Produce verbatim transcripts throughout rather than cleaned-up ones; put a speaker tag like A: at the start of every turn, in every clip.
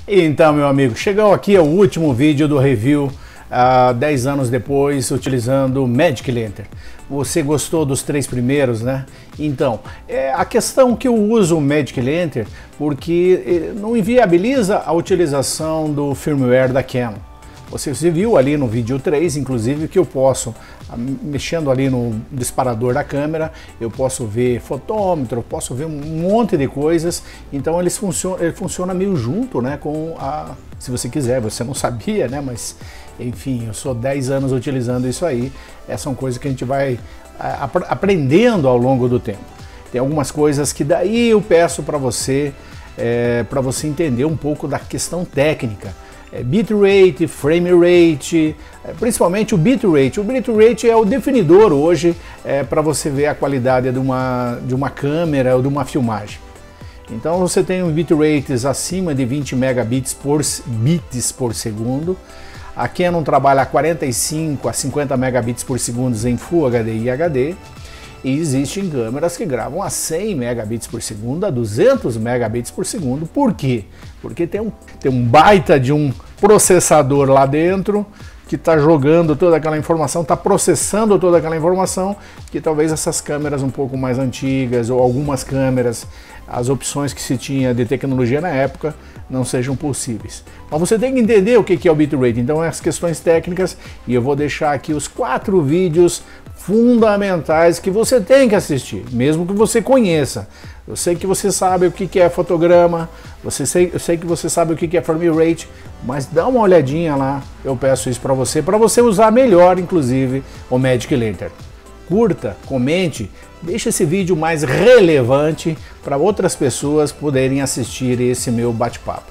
A: Então, meu amigo, chegou aqui ao último vídeo do review, uh, dez anos depois, utilizando o Magic Lantern. Você gostou dos três primeiros, né? Então, é a questão que eu uso o Magic Lantern porque não inviabiliza a utilização do firmware da Canon. Você viu ali no vídeo três, inclusive, que eu posso, mexendo ali no disparador da câmera, eu posso ver fotômetro, eu posso ver um monte de coisas. Então eles funcionam, ele funciona meio junto, né, com a... Se você quiser, você não sabia, né, mas enfim, eu sou dez anos utilizando isso aí. Essas são coisas que a gente vai a, aprendendo ao longo do tempo. Tem algumas coisas que daí eu peço para você, é, para você entender um pouco da questão técnica. É, bitrate, frame rate, é, principalmente o bitrate. O bitrate é o definidor hoje é, para você ver a qualidade de uma, de uma câmera ou de uma filmagem. Então você tem um bitrates acima de vinte megabits por, bits por segundo. A Canon trabalha a quarenta e cinco a cinquenta megabits por segundo em Full H D e H D. E existem câmeras que gravam a cem megabits por segundo, a duzentos megabits por segundo. Por quê? Porque tem um, tem um baita de um processador lá dentro que está jogando toda aquela informação, está processando toda aquela informação, que talvez essas câmeras um pouco mais antigas ou algumas câmeras, as opções que se tinha de tecnologia na época, não sejam possíveis. Mas você tem que entender o que é o bitrate, então as questões técnicas, e eu vou deixar aqui os quatro vídeos fundamentais que você tem que assistir, mesmo que você conheça. Eu sei que você sabe o que é fotograma, você sei, eu sei que você sabe o que é frame rate, mas dá uma olhadinha lá, eu peço isso para você, para você usar melhor, inclusive, o Magic Lantern. Curta, comente, deixe esse vídeo mais relevante para outras pessoas poderem assistir esse meu bate-papo.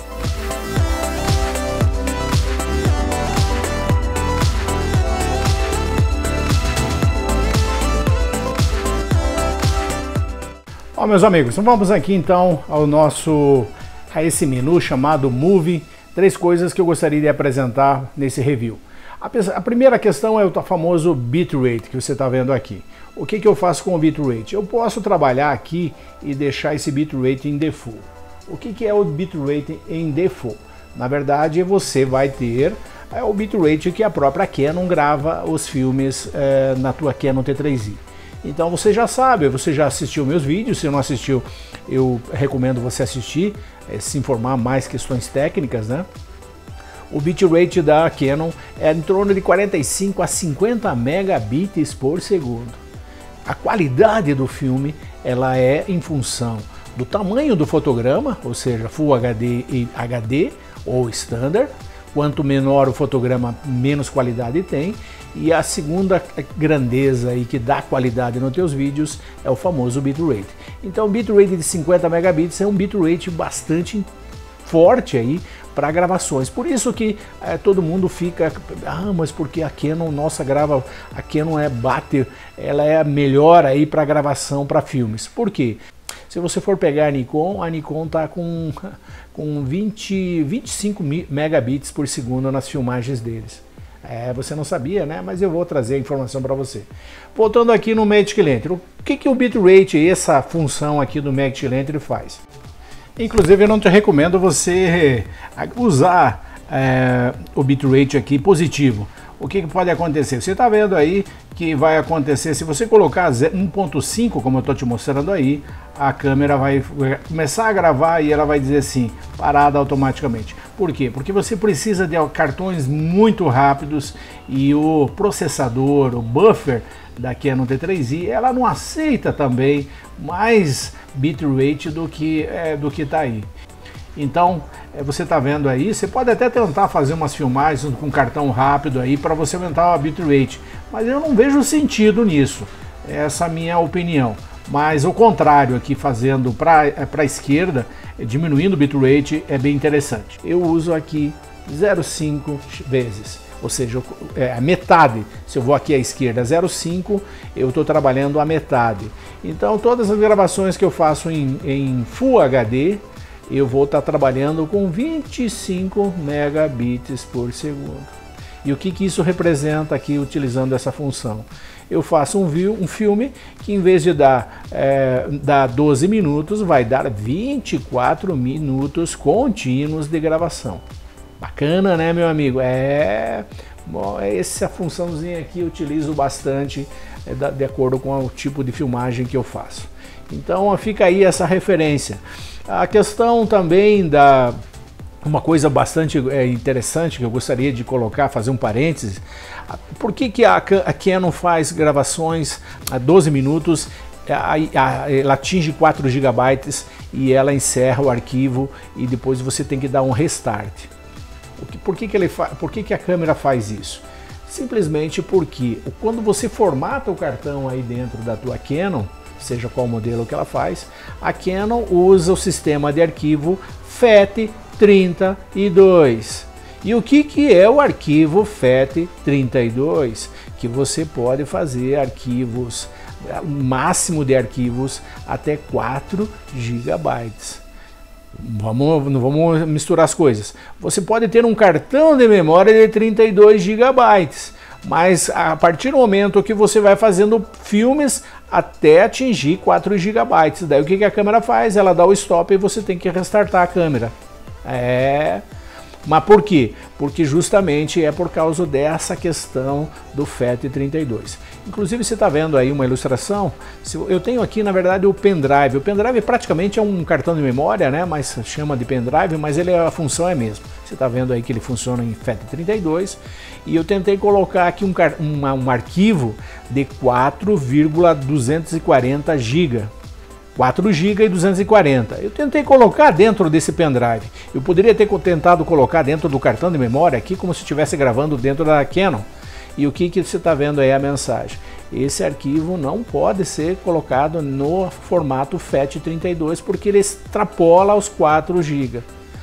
A: Ó, meus amigos, então vamos aqui então ao nosso, a esse menu chamado Movie, três coisas que eu gostaria de apresentar nesse review. A, a primeira questão é o famoso bitrate que você está vendo aqui. O que, que eu faço com o bitrate? Eu posso trabalhar aqui e deixar esse bitrate em default. O que, que é o bitrate em default? Na verdade, você vai ter é, o bitrate que a própria Canon grava os filmes é, na tua Canon T três i. Então você já sabe, você já assistiu meus vídeos, se não assistiu, eu recomendo você assistir, é, se informar mais questões técnicas, né? O bitrate da Canon é em torno de quarenta e cinco a cinquenta megabits por segundo. A qualidade do filme, ela é em função do tamanho do fotograma, ou seja, Full H D e H D ou Standard. Quanto menor o fotograma, menos qualidade tem. E a segunda grandeza aí que dá qualidade nos teus vídeos é o famoso bitrate. Então, o bitrate de cinquenta megabits é um bitrate bastante forte aí para gravações. Por isso que é, todo mundo fica, ah, mas porque a Canon nossa grava, a Canon é bate, ela é a melhor aí para gravação para filmes. Por quê? Se você for pegar a Nikon, a Nikon tá com com vinte, vinte e cinco megabits por segundo nas filmagens deles. É, você não sabia, né? Mas eu vou trazer a informação para você. Voltando aqui no Magic Lantern, o que, que o bitrate, essa função aqui do Magic Lantern faz? Inclusive, eu não te recomendo você usar é, o bitrate aqui positivo. O que, que pode acontecer? Você está vendo aí que vai acontecer, se você colocar um ponto cinco, como eu estou te mostrando aí, a câmera vai começar a gravar e ela vai dizer assim, parada automaticamente. Por quê? Porque você precisa de cartões muito rápidos e o processador, o buffer da Canon T três i, ela não aceita também mais bitrate do que é, do que está aí. Então, você está vendo aí, você pode até tentar fazer umas filmagens com cartão rápido aí para você aumentar a bitrate, mas eu não vejo sentido nisso, essa é a minha opinião. Mas o contrário aqui, fazendo para a esquerda, diminuindo o bitrate, é bem interessante. Eu uso aqui zero vírgula cinco vezes, ou seja, é a metade. Se eu vou aqui à esquerda zero vírgula cinco, eu estou trabalhando a metade. Então todas as gravações que eu faço em, em Full H D, eu vou estar trabalhando com vinte e cinco megabits por segundo. E o que, que isso representa aqui utilizando essa função? Eu faço um, view, um filme que em vez de dar, é, dar doze minutos, vai dar vinte e quatro minutos contínuos de gravação. Bacana, né, meu amigo? É... Bom, essa funçãozinha aqui eu utilizo bastante é, da, de acordo com o tipo de filmagem que eu faço. Então fica aí essa referência. A questão também da... Uma coisa bastante é, interessante que eu gostaria de colocar, fazer um parênteses. Por que, que a, a Canon faz gravações a doze minutos, a, a, ela atinge quatro gigabytes e ela encerra o arquivo e depois você tem que dar um restart? Por que, que, ele fa... Por que, que a câmera faz isso? Simplesmente porque quando você formata o cartão aí dentro da tua Canon, seja qual modelo que ela faz, a Canon usa o sistema de arquivo F A T trinta e dois. E o que, que é o arquivo F A T trinta e dois? Que você pode fazer arquivos, o máximo de arquivos até quatro gigabytes. Vamos, não vamos misturar as coisas. Você pode ter um cartão de memória de trinta e dois gigabytes, mas a partir do momento que você vai fazendo filmes até atingir quatro gigabytes, daí o que, que a câmera faz? Ela dá o stop e você tem que restartar a câmera. É... Mas por quê? Porque justamente é por causa dessa questão do F A T trinta e dois. Inclusive você está vendo aí uma ilustração, eu tenho aqui na verdade o pendrive. O pendrive praticamente é um cartão de memória, né? Mas chama de pendrive, mas ele, a função é a mesma. Você está vendo aí que ele funciona em F A T trinta e dois e eu tentei colocar aqui um, um, um arquivo de quatro vírgula duzentos e quarenta gigas. quatro gigas e duzentos e quarenta. Eu tentei colocar dentro desse pendrive. Eu poderia ter tentado colocar dentro do cartão de memória aqui como se estivesse gravando dentro da Canon. E o que, que você está vendo aí a mensagem? Esse arquivo não pode ser colocado no formato F A T trinta e dois porque ele extrapola os quatro gigas.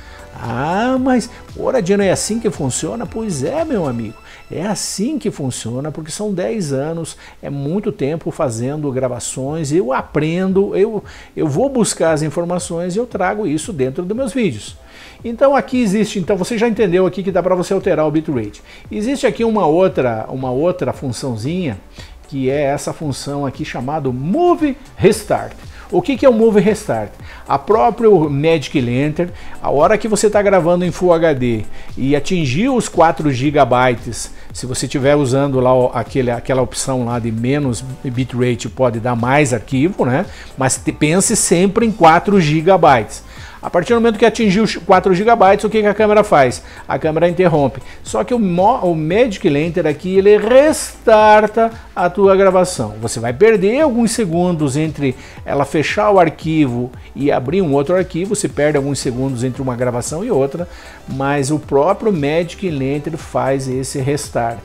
A: Ah, mas ora, Dino, é assim que funciona? Pois é, meu amigo. É assim que funciona, porque são dez anos, é muito tempo fazendo gravações, eu aprendo, eu, eu vou buscar as informações e eu trago isso dentro dos meus vídeos. Então aqui existe, então você já entendeu aqui que dá para você alterar o bitrate. Existe aqui uma outra, uma outra funçãozinha, que é essa função aqui chamada Movie Restart. O que, que é o Movie Restart? A própria Magic Lantern, a hora que você está gravando em Full H D e atingir os quatro gigabytes, se você estiver usando lá aquele, aquela opção lá de menos bitrate, pode dar mais arquivo, né? Mas pense sempre em quatro gigabytes. A partir do momento que atingiu quatro gigabytes, o que, que a câmera faz? A câmera interrompe. Só que o, o Magic Lantern aqui, ele restarta a tua gravação. Você vai perder alguns segundos entre ela fechar o arquivo e abrir um outro arquivo, você perde alguns segundos entre uma gravação e outra, mas o próprio Magic Lantern faz esse restart.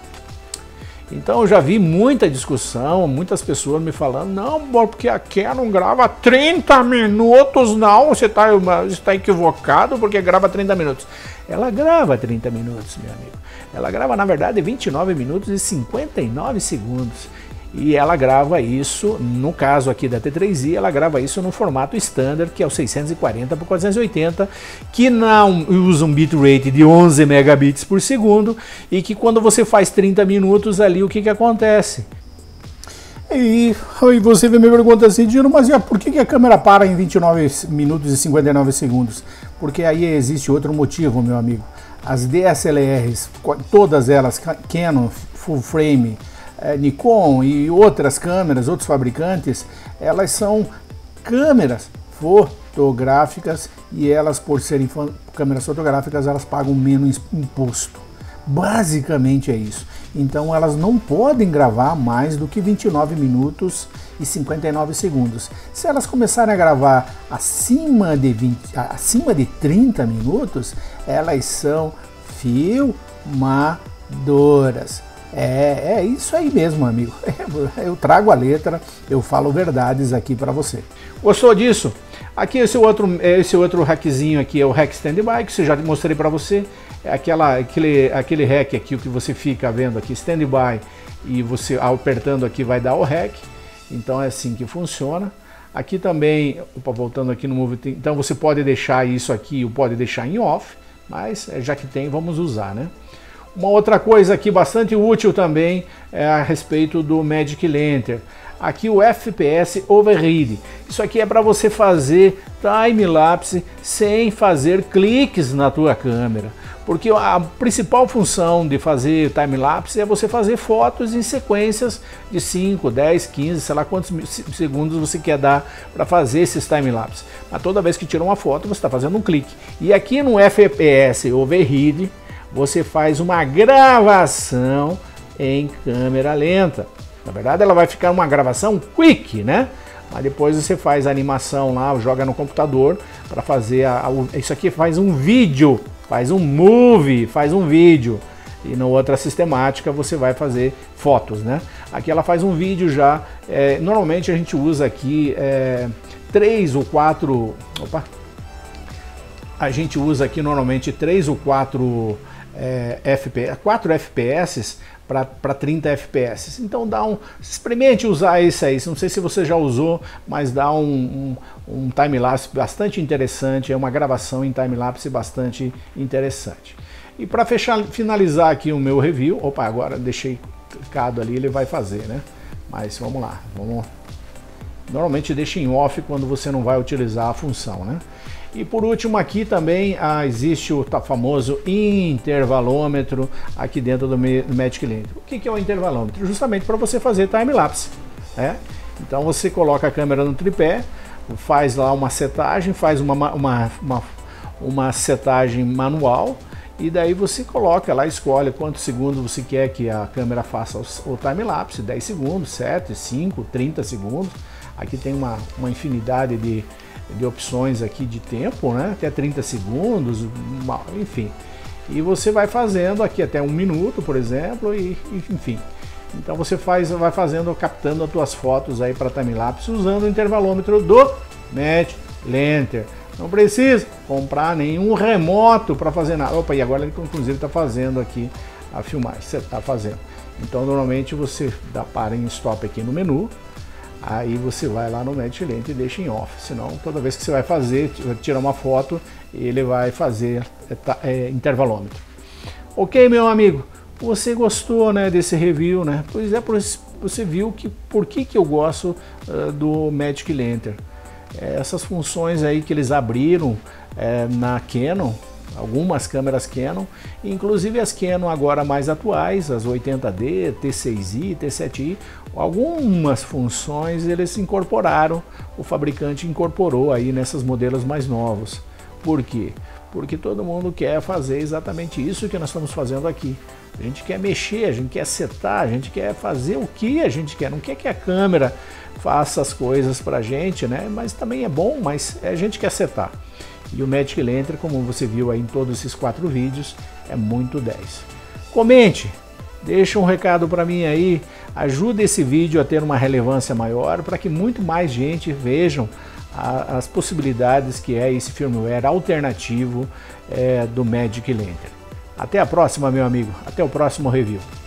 A: Então eu já vi muita discussão, muitas pessoas me falando, não, porque a Canon grava trinta minutos, não, você está você tá equivocado porque grava trinta minutos. Ela grava trinta minutos, meu amigo. Ela grava, na verdade, vinte e nove minutos e cinquenta e nove segundos. E ela grava isso, no caso aqui da T três i, ela grava isso no formato standard, que é o seiscentos e quarenta por quatrocentos e oitenta, que não usa um bitrate de onze megabits por segundo, e que quando você faz trinta minutos ali, o que que acontece? E aí você me pergunta assim, Dino, mas por que que a câmera para em vinte e nove minutos e cinquenta e nove segundos? Porque aí existe outro motivo, meu amigo. As D S L Rs, todas elas, Canon, Full Frame, É, Nikon e outras câmeras, outros fabricantes, elas são câmeras fotográficas e elas, por serem câmeras fotográficas, elas pagam menos imposto. Basicamente é isso. Então elas não podem gravar mais do que vinte e nove minutos e cinquenta e nove segundos. Se elas começarem a gravar acima de, vinte, acima de trinta minutos, elas são filmadoras. É, é isso aí mesmo, amigo. Eu trago a letra, eu falo verdades aqui para você. Gostou disso? Aqui esse outro, esse outro hackzinho aqui é o hack standby, que eu já mostrei para você. É aquela, aquele, aquele hack aqui, o que você fica vendo aqui, standby, e você apertando aqui vai dar o hack. Então é assim que funciona. Aqui também, opa, voltando aqui no Movie, então você pode deixar isso aqui, ou pode deixar em off, mas já que tem, vamos usar, né? Uma outra coisa aqui bastante útil também é a respeito do Magic Lantern. Aqui o F P S Override. Isso aqui é para você fazer time-lapse sem fazer cliques na tua câmera. Porque a principal função de fazer time-lapse é você fazer fotos em sequências de cinco, dez, quinze, sei lá quantos segundos você quer dar para fazer esses time-lapse. Mas toda vez que tira uma foto, você está fazendo um clique. E aqui no F P S Override, você faz uma gravação em câmera lenta. Na verdade, ela vai ficar uma gravação quick, né? Mas depois você faz a animação lá, joga no computador para fazer a, a, isso aqui faz um vídeo, faz um movie, faz um vídeo. E na outra sistemática você vai fazer fotos, né? Aqui ela faz um vídeo já. É, normalmente a gente usa aqui é, três ou quatro. Opa! A gente usa aqui normalmente três ou quatro é, F P S, quatro F P S para trinta F P S. Então dá um, experimente usar esse aí. Não sei se você já usou, mas dá um, um, um time-lapse bastante interessante, é uma gravação em time-lapse bastante interessante. E para fechar, finalizar aqui o meu review, opa, agora deixei clicado ali, ele vai fazer, né? Mas vamos lá, vamos. Normalmente deixa em off quando você não vai utilizar a função, né? E por último aqui também ah, existe o tá, famoso intervalômetro aqui dentro do Magic Lantern. O que, que é o intervalômetro? Justamente para você fazer time-lapse, né? Então você coloca a câmera no tripé, faz lá uma setagem, faz uma, uma, uma, uma setagem manual e daí você coloca lá, escolhe quantos segundos você quer que a câmera faça o time-lapse, dez segundos, sete, cinco, trinta segundos. Aqui tem uma, uma infinidade de de opções aqui de tempo, né? Até trinta segundos, enfim. E você vai fazendo aqui até um minuto, por exemplo, e enfim. Então você faz, vai fazendo, captando as tuas fotos aí para time-lapse usando o intervalômetro do Magic Lantern. Não precisa comprar nenhum remoto para fazer nada. Opa, e agora ele inclusive está fazendo aqui a filmagem, você está fazendo. Então normalmente você dá para em stop aqui no menu. Aí você vai lá no Magic Lantern e deixa em off, senão toda vez que você vai fazer, tirar uma foto, ele vai fazer é, é, intervalômetro. Ok, meu amigo, você gostou, né, desse review, né? Pois é, você viu que por que, que eu gosto uh, do Magic Lantern. É, essas funções aí que eles abriram é, na Canon, algumas câmeras Canon, inclusive as Canon agora mais atuais, as oitenta D, T seis i, T sete i, algumas funções eles incorporaram, o fabricante incorporou aí nesses modelos mais novos. Por quê? Porque todo mundo quer fazer exatamente isso que nós estamos fazendo aqui. A gente quer mexer, a gente quer setar, a gente quer fazer o que a gente quer, não quer que a câmera faça as coisas pra gente, né? Mas também é bom, mas a gente quer setar. E o Magic Lantern, como você viu aí em todos esses quatro vídeos, é muito dez. Comente, deixa um recado para mim aí, ajuda esse vídeo a ter uma relevância maior para que muito mais gente vejam a, as possibilidades que é esse firmware alternativo é, do Magic Lantern. Até a próxima, meu amigo. Até o próximo review.